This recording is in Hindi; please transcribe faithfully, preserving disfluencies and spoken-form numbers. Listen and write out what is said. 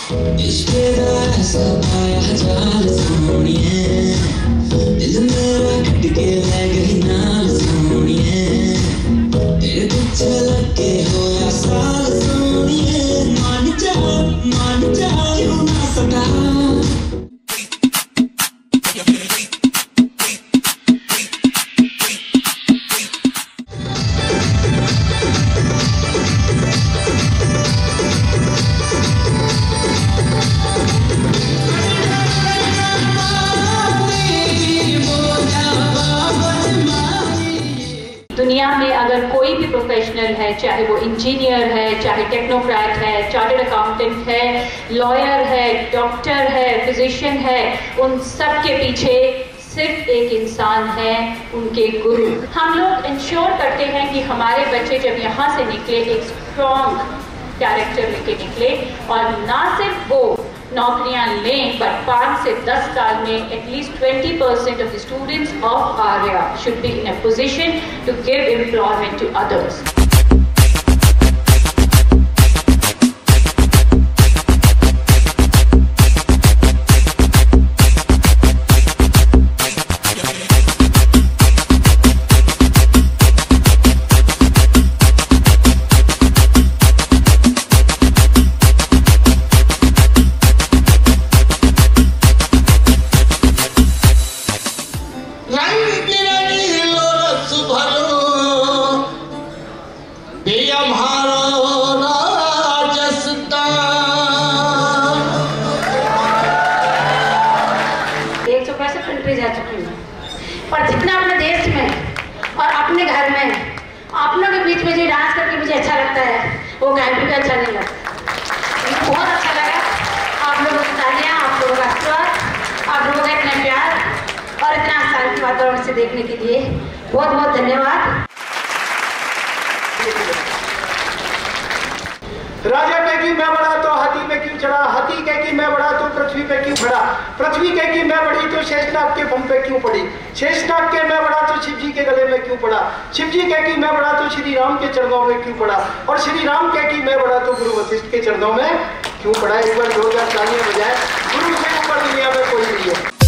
दुनिया में अगर कोई भी प्रोफेशनल है, चाहे वो इंजीनियर है, चाहे टेक्नोक्रेट है, चार्टर्ड अकाउंटेंट है, लॉयर है, डॉक्टर है, फिजिशियन है, उन सब के पीछे सिर्फ एक इंसान है, उनके गुरु। हम लोग इंश्योर करते हैं कि हमारे बच्चे जब यहाँ से निकले एक स्ट्रॉन्ग कैरेक्टर लेके निकले, और ना सिर्फ वो नौकरियां लें, बट पाँच से दस साल में at least twenty percent of the students of Arya should be in a position to give employment to others. पर जितना अपने देश में और अपने घर में आप लोगों के बीच में जो डांस करके मुझे अच्छा लगता है, वो कहीं भी अच्छा नहीं लगता। मुझे बहुत अच्छा लगा। आप लोगों की तालियां, आप लोगों का आशीर्वाद, आप लोगों का इतना प्यार और इतना शांति वातावरण से देखने के लिए बहुत बहुत धन्यवाद। राजा कहे कि मैं बड़ा तो हाथी पे क्यों चढ़ा, हाथी कहे कि मैं बड़ा तो पृथ्वी पे क्यों खड़ा, पृथ्वी कहे कि मैं बड़ी तो शेषनाग के फम पे क्यों पड़ी, शेषनाग के मैं बड़ा तो शिव जी के गले में क्यों पड़ा, शिव जी कहे कि मैं बड़ा तो श्री राम के चरणों में क्यों पड़ा, और श्री राम कहे कि मैं बड़ा तो गुरु वशिष्ठ के चरणों में क्यों पड़ा। एक बार दो हजार तालियां बजाए। गुरु से ऊपर दुनिया में कोई नहीं है।